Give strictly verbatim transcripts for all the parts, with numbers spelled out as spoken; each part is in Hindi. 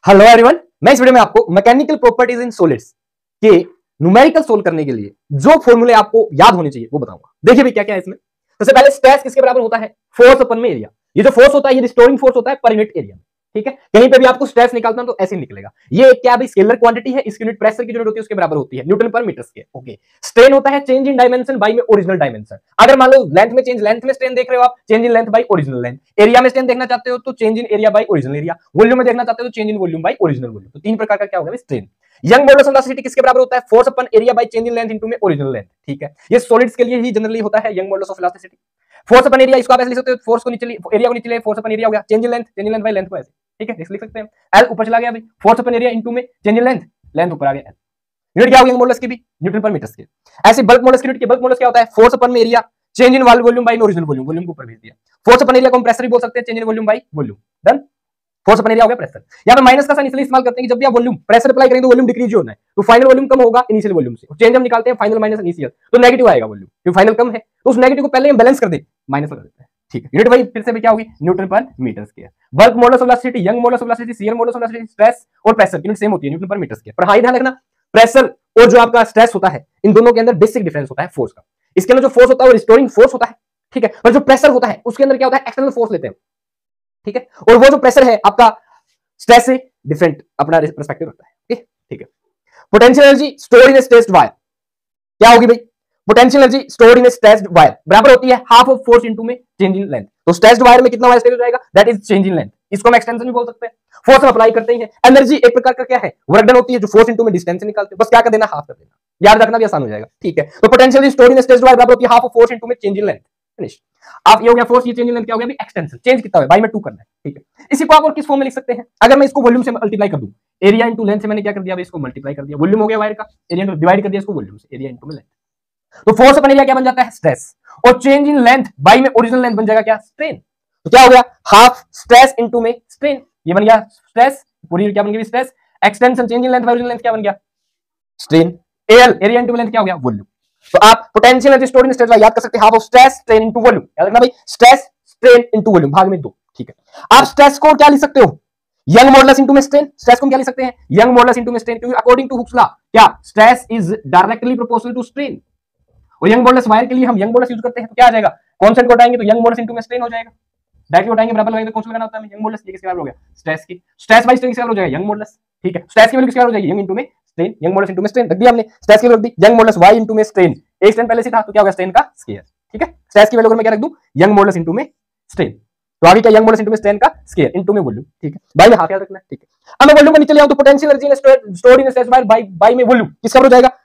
हेलो एवरीवन, मैं इस वीडियो में आपको मैकेनिकल प्रॉपर्टीज इन सॉलिड्स के न्यूमेरिकल सोल्व करने के लिए जो फॉर्मूले आपको याद होने चाहिए वो बताऊंगा। देखिए भाई क्या क्या है इसमें। सबसे पहले स्ट्रेस किसके बराबर होता है? फोर्स अपन में एरिया। ये जो फोर्स होता है ये रिस्टोरिंग फोर्स होता है पर यूनिट एरिया में। ठीक है, कहीं पे भी आपको स्ट्रेस निकालना तो ऐसे ही निकलेगा। ये क्या भाई स्केलर क्वांटिटी है, इसकी यूनिट प्रेशर की यूनिट होती है उसके बराबर होती है न्यूटन पर मीटर स्क्वायर। ओके, स्ट्रेन होता है चेंज इन डायमेंशन बाई में ओरिजिनल डायमेंशन। अगर मान लो लेंथ में चेंज, लेंथ में स्ट्रेन देख रहे हो आप, change in length by original length. Area में स्ट्रेन देखना चाहते हो तो change in area by original area. Volume में देखना चाहते हो तो change in volume by original volume. तो तीन प्रकार का क्या होगा strain. Young modulus of elasticity किसके बराबर होता है? Force upon area by change in length into में ओरिजिनल लेंथ। ठीक है, ये सॉलिड्स के लिए ही जनरली होता है Young modulus of elasticity. Force upon area, इसको आप ऐसे लिख सकते हो, फोर्स को नीचे एरिया को नीचे ले, फोर्स अपन एरिया हो गया, change in length, change in length by length को ऐसे। ठीक है, लिख सकते हैं एल ऊपर चला गया भाई, फोर्स अपन एरिया इनटू में चेंज इन लेंथ, लेंथ ऊपर आ गया एल। यूनिट क्या हो गई यंग मॉडुलस की भी? न्यूटन पर मीटर स्क्वायर। ऐसे बल्क मॉडुलस की यूनिट, बल्क मॉडुलस क्या होता है? फोर्स अपन में area change in volume by original volume, volume को ऊपर भेज दिया। फोर्स अपन एरिया को हम प्रेशर भी बोल सकते हैं, change in volume by volume. Done. Force upon area हो गया प्रेशर। यहां पे माइनस का साइन इसलिए इस्तेमाल करते हैं कि जब भी आप वॉल्यूम प्रेशर अप्लाई करेंगे तो वॉल्यूम डिक्रीज होना है, तो फाइनल वॉल्यूम कम होगा इनिशियल वॉल्यूम से। चेंज हम निकालते हैं फाइनल माइनस इनिशियल, तो नेगेटिव आएगा वॉल्यूम, क्योंकि फाइनल कम है तो उस नेगेटिव को पहले हम बैलेंस कर दें, माइनस कर देते हैं। ठीक है, यूनिट भाई फिर से भी क्या होगी? न्यूटन पर metre square. Bulk modulus of elasticity, Young modulus of elasticity, shear modulus of elasticity, stress और प्रेशर की यूनिट सेम होती है न्यूटन पर मीटर स्क्वायर। पर हां ध्यान रखना, प्रेशर और जो आपका स्ट्रेस होता है इन दोनों के अंदर बेसिक डिफरेंस होता है फोर्स का। इसके अंदर जो फोर्स होता है वो रिस्टोरिंग फोर्स होता है। ठीक है, पर जो प्रेशर होता है उसके अंदर क्या होता है? एक्सटर्नल फोर्स लेते हैं। ठीक है, और वो जो प्रेशर है आपका स्ट्रेस से डिफरेंट अपना पर्सपेक्टिव रखता है। ठीक है, potential energy stored in a stressed wire क्या होगी भाई? Potential energy stored in a stressed wire बराबर होती है हाफ ऑफ फोर्स इनटू में चेंज इन लेंथ। तो स्ट्रेस्ड वायर में कितना वायर स्ट्रेच हो जाएगा? That is change in length. इसको हम एक्सटेंशन भी बोल सकते हैं। फोर्स हम अप्लाई करते ही है। एनर्जी एक प्रकार का क्या है? वर्क डन होती है जो फोर्स इनटू में डिस्टेंस से निकालते हैं, बस क्या कर देना? हाफ कर देना। याद रखना भी आसान हो जाएगा। ठीक है, तो potential energy stored in a stressed wire बराबर होती है हाफ ऑफ फोर्स इनटू में चेंज इन लेंथ। फिनिश। आप ये हो गया फोर्स, ये चेंज इन लेंथ क्या हो गया? एक्सटेंशन, चेंज कितना है? बाई में टू करना है। ठीक है, इसी को आप और किस फॉर्म में लिख सकते हैं? अगर मैं इसको वॉल्यूम से मल्टीप्लाई कर दूं, एरिया इनटू लेंथ से मैंने क्या कर दिया? इसको मल्टीप्लाई कर दिया, वॉल्यूम हो गया वायर का, एरिया डिवाइड कर दिया इसको वॉल्यूम से, एरिया इनटू में लेंथ। तो फोर्स अपन एरिया क्या बन जाता है? स्ट्रेस, और चेंज इन लेंथ बाई में ओरिजिनल लेंथ बन जाएगा क्या? स्ट्रेन। तो क्या हो गया? हाफ स्ट्रेस इनटू में स्ट्रेन, ये बन गया स्ट्रेस, पूरी क्या बन गई? Stress. Extension change in length by original length क्या बन गया? Strain. L area into length क्या हो गया? वॉल्यूम। तो आप potential energy stored in stress wire याद कर सकते हैं, half of stress strain into volume. याद रखना भाई, स्ट्रेस स्ट्रेन इनटू वॉल्यूम, भाग में दो। ठीक है, आप स्ट्रेस को क्या लिख सकते हो? यंग मॉडुलस इनटू में स्ट्रेन। स्ट्रेस को क्या लिख सकते हैं? यंग मॉडुलस इनटू में स्ट्रेन, क्योंकि अकॉर्डिंग टू हुक्स लॉ क्या stress is directly proportional to strain. और यंग मॉडुलस वायर के लिए हम यंग मॉडुलस यूज करते हैं, तो क्या आ जाएगा? कांस्टेंट को हटाएंगे तो यंग मॉडुलस इनटू में स्ट्रेन हो जाएगा। डायरेक्टली उठाएंगे बराबर लगाएंगे तो कौन सा लगाना होता है? Young modulus. ये किसके बराबर हो गया? स्ट्रेस की। स्ट्रेस बाय स्ट्रेन किसके बराबर हो जाएगा? Young modulus. ठीक है, स्ट्रेस की वैल्यू किसके बराबर हो जाएगी? यंग इनटू में स्ट्रेन, यंग मॉडुलस इनटू में स्ट्रेन रख दिया हमने। स्ट्रेस की वैल्यू रख दी यंग मॉडुलस y इनटू में स्ट्रेन, एक स्ट्रेन पहले से था तो क्या होगा? स्ट्रेन का स्क्वायर। ठीक है, स्ट्रेस की वैल्यू अगर मैं क्या रख दूं? यंग मॉडुलस इनटू में स्ट्रेन, तो आगे क्या? यंग मॉडुलस इनटू में स्ट्रेन का स्क्वायर इनटू में वॉल्यूम। ठीक है, बाय में हाफ याद रखना है। ठीक है, अब मैं वॉल्यूम को नीचे ले आऊं तो potential energy in stored in stress wire by by में वॉल्यूम किसका हो जाएगा?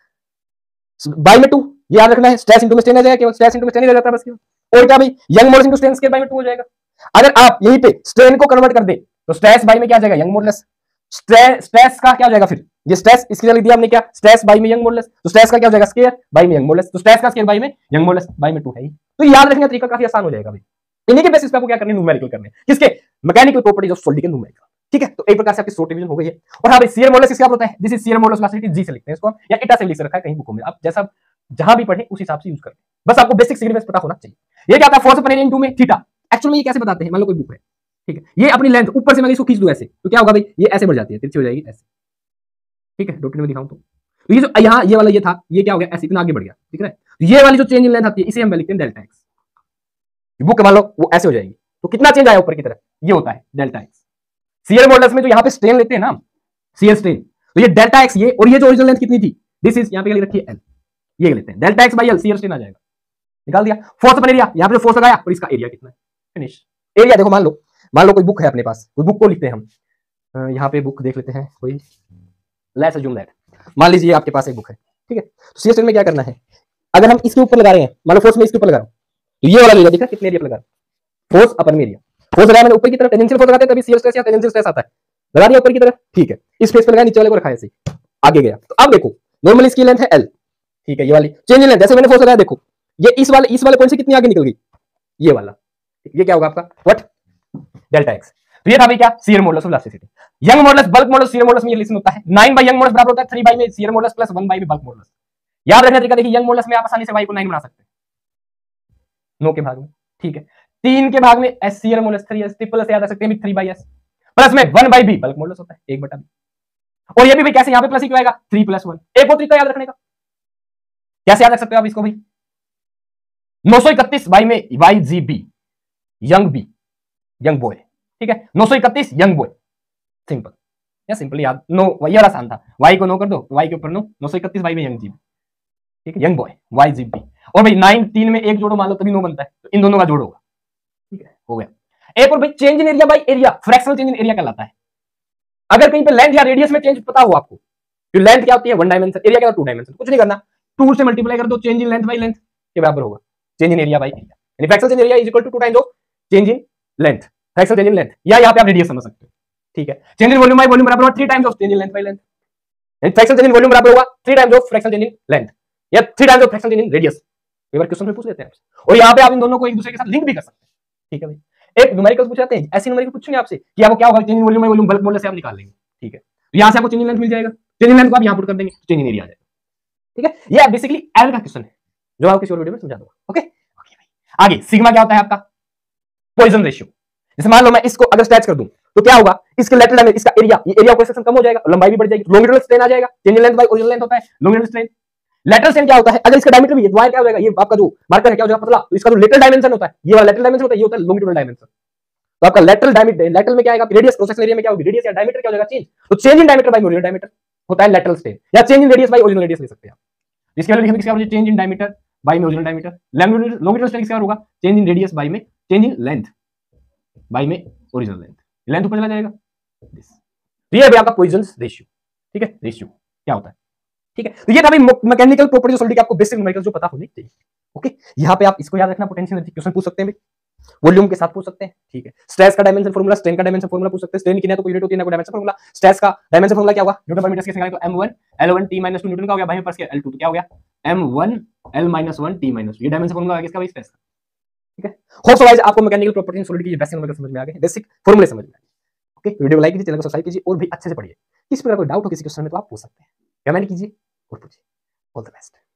बाय में टू, याद रखना है। स्ट्रेस इनटू में स्ट्रेन आ जाएगा, केवल स्ट्रेस इनटू में स्ट्रेन ही रह जाता है बस। और क्या भाई? Young modulus into strain square by में टू हो जाएगा। अगर आप यहीं पे स्ट्रेन को कन्वर्ट कर दे तो स्ट्रेस बाय में क्या आ जाएगा? Young modulus. स्ट्रेस का क्या हो जाएगा फिर? ये स्ट्रेस इसके लिए लिख दिया हमने क्या? स्ट्रेस बाय में यंग मॉडुलस, तो स्ट्रेस का क्या हो जाएगा? स्क्वायर बाय में यंग मॉडुलस, तो स्ट्रेस का स्क्वायर बाय में यंग मॉडुलस, बाय में टू है ही। तो याद रखने का तरीका काफी आसान हो जाएगा भाई। इन्हीं के बेसिस पे आपको क्या करना है? न्यूमेरिकल करने हैं। किसके? मैकेनिकल प्रॉपर्टीज ऑफ सॉलिड के न्यूमेरिकल। ठीक है, तो एक प्रकार से आपकी शॉर्ट रिवीजन हो गई है। और हाँ भाई, शियर मॉडुलस किसका होता है? This is shear modulus of elasticity, G से लिखते हैं इसको, या एटा से लिख रखा है कहीं बुकों में, आप जैसा जहां भी पढ़े उस हिसाब से यूज करें, बस आपको बेसिक सिग्निफिकेंस पता होना चाहिए। ये क्या आता है? फोर्स अपन एरिया इनटू में थीटा। एक्चुअली में ये कैसे बताते हैं? मान लो कोई बुक है, ठीक है, ये अपनी लेंथ ऊपर से मैं इसको खींच दूं ऐसे, तो क्या होगा भाई? ये ऐसे बढ़ जाती है, तिरछी हो जाएगी ऐसे। ठीक है, डॉटेड में दिखाऊं तो तो ये जो यहाँ ये वाला ये था, ये क्या हो गया? ऐसे इतना आगे बढ़ गया। ठीक है, ये वाली जो चेंज इन लेंथ आती है इसे हम लिखते हैं डेल्टा एक्स। बुक मान लो वो ऐसे हो जाएगी, तो कितना चेंज आया ऊपर की तरफ? ये होता है डेल्टा एक्स। शियर मॉडुलस में जो यहाँ पे स्ट्रेन लेते हैं ना, शियर स्ट्रेन, तो ये डेल्टा एक्स ये, और ये जो ओरिजिनल लेंथ कितनी थी? दिस इज, यहाँ पे लिख रखी है एल, ये लेते हैं delta X by L, shear strain आ जाएगा। निकाल दिया। फोर्स अपन एरिया, यहाँ पे फोर्स लगाया और इसका एरिया कितना है? फिनिश। एरिया देखो, मान लो मान लो कोई बुक है अपने पास, कोई बुक को लिखते हैं हम, यहाँ पे बुक देख लेते हैं कोई, लेट्स अज्यूम दैट, मान लीजिए आपके पास एक बुक है। ठीक है, तो शियर स्ट्रेन में क्या करना है? अगर हम इसके ऊपर लगा रहे हैं, मान लो फोर्स में इसके ऊपर लगा रहा हूं, तो ये वाला एरिया दिख रहा है कितने एरिया पर लगा? फोर्स अपन में एरिया, फोर्स लगाया मैंने ऊपर की तरफ, टेंजेंशियल फोर्स लगाते हैं तभी शियर स्ट्रेस या टेंजेंशियल स्ट्रेस आता है। लगा दिया ऊपर की तरफ, ठीक है, इस फेस पे लगाया, नीचे वाले को रखा है ऐसे, आगे गया। तो अब देखो नॉर्मल इसकी लेंथ है एल, ठीक है, ये वाली चेंज इन लेंथ, जैसे मैंने फोर्स लगाया देखो, ये इस वाले इस वाले पॉइंट से कितनी आगे निकल गई? ये वाला, ये क्या होगा आपका? व्हाट? Delta X. तो ये था भाई क्या? Shear modulus of elasticity. Young modulus, bulk modulus, shear modulus में ये रिलेशन होता है, नाइन बाई यंग मॉडुलस बराबर होता है थ्री बाई में shear modulus plus one by में बल्क मॉडुलस। याद रखने का तरीका देखिए, यंग मॉडुलस में आप आसानी से y को नाइन बना सकते हैं, नौ के भाग में। ठीक है, तीन के भाग में S shear modulus three S, triple S याद रख सकते हैं थ्री बाई एस। प्लस में one by B bulk modulus होता है, एक बटा बी। और ये भी भाई कैसे, यहां पे प्लस ही क्यों आएगा, थ्री प्लस वन। एक और तरीका याद रखने का, कैसे याद रख सकते हो आप इसको भाई, नौ सौ इकतीस बाई में Y G B, Young B, Young boy, ठीक है, नौ सौ इकतीस यंग बॉय, सिंपल या सिंपल याद, नो ये आसान था, वाई को नो कर दो, वाई के ऊपर नो, नौ सौ इकतीस बाई में यंग जी बी, ठीक है, Young boy Y G B. और भाई नाइन तीन में एक जोड़ो मान लो तभी नो बनता है, तो इन दोनों का जोड़ होगा, ठीक है, हो गया। एक और भाई change in area by area, fractional change in area कहलाता है। अगर कहीं पे लेंथ या रेडियस में चेंज पता हो आपको, जो लेंथ क्या होती है वन डायमेंशन, एरिया क्या टू डायमेंशन, कुछ नहीं करना, टू से मल्टीप्लाई कर दो, change in length by length के बराबर होगा change in area by area, यानी fractional change area is equal to two times of change in length, fractional change in length, या यहां पे आप रेडियस समझ सकते हो, ठीक है। Change in volume by volume बराबर होगा three times of change in length by length, यानी फ्रैक्शनल चेंज इन वॉल्यूम बराबर होगा three times of fractional change in length, या three times of fractional change in radius. एक बार क्वेश्चन में पूछ लेते हैं आपसे, और यहां पे आप इन दोनों को एक दूसरे के साथ लिंक भी कर सकते हैं, ठीक है भाई। एक न्यूमेरिकल पूछ जाते हैं, ऐसे न्यूमेरिकल पूछेंगे आपसे कि आपको क्या होगा, change in volume by volume bulk modulus से आप निकाल लेंगे, ठीक है। तो यहां से आपको चेंज इन लेंथ मिल जाएगा, चेंज इन लेंथ को आप यहां पुट कर देंगे, चेंज इन एरिया आ जाएगा, ठीक है। ये बेसिकली एल का क्वेश्चन है, जो आपको किसी और वीडियो में समझा दूंगा, ओके। आगे सिग्मा क्या होता है आपका, पॉइजन रेशियो। जैसे मान लो मैं इसको अगर स्ट्रेच कर दूं तो क्या होगा, इसके लेटरल डायमेंशन, इसका एरिया, ये एरिया ऑफ सेक्शन कम हो जाएगा, लंबाई भी बढ़ जाएगी, लॉन्गिट्यूडल स्ट्रेन आ जाएगा, change in length by original length होता है लॉन्गिट्यूडल स्ट्रेन। लेटरल स्ट्रेन क्या होता है, अगर इसका डायमीटर भी है तो क्या हो जाएगा, ये आपका जो मार्कर है क्या हो जाएगा, पतला, तो इसका जो लेटरल डायमेंशन होता है, ये वाला लेटरल डायमेंशन होता है, ये होता है लॉन्गिट्यूडल डायमेंशन। तो आपका लेटरल डायमीटर, लेटरल में क्या आएगा, रेडियस क्रॉस सेक्शन एरिया में क्या होगी, रेडियस या डायमीटर क्या हो जाएगा चेंज, तो change in diameter by original diameter होता है लेटरल स्ट्रेन, या change in radius by original radius ले सकते हैं आप। इसके वाले लिखेंगे, किसका चेंज इन डायमीटर बाय में ओरिजिनल डायमीटर, लॉन्गिट्यूडल स्ट्रेन किसका होगा, चेंज इन रेडियस बाय में चेंज इन लेंथ बाय में ओरिजिनल लेंथ, लेंथ ऊपर चला जाएगा। तो ये है आपका पॉइजन्स रेशियो, ठीक है, रेशियो क्या होता है, ठीक है। तो ये था भाई मैकेनिकल प्रॉपर्टी सॉलिड की आपको बेसिक न्यूमेरिकल जो पता होनी चाहिए, ओके। यहां पे आप इसको याद रखना, पोटेंशियल एनर्जी क्वेश्चन पूछ सकते हैं भाई, वॉल्यूम के साथ पूछ सकते हैं, ठीक है। स्ट्रेस का डायमेंशन फार्मूला, स्ट्रेन का डायमेंशन फार्मूला पूछ सकते हैं, स्ट्रेन की ना तो यूनिट होती है ना कोई डायमेंशन फार्मूला। स्ट्रेस का डायमेंशन फार्मूला क्या होगा, न्यूटन पर मीटर स्क्वायर निकाले तो M one L one T minus two Newton का हो गया, भाई पर स्क्वायर एल टू, तो क्या हो गया M one L minus one T minus, ये डायमेंशन फार्मूला है किसका भाई, स्ट्रेस का, ठीक है। होप सो गाइस आपको मैकेनिकल प्रॉपर्टी सॉलिड की बेसिक न्यूमेरिकल समझ में आ गए, बेसिक फार्मूले समझ में आ गए, ओके। वीडियो को लाइक कीजिए, चैनल को सब्सक्राइब कीजिए और भी अच्छे से पढ़िए। किसी प्रकार कोई डाउट हो किसी क्वेश्चन में तो आप पूछ सकते हैं, कमेंट कीजिए और पूछिए। All the best.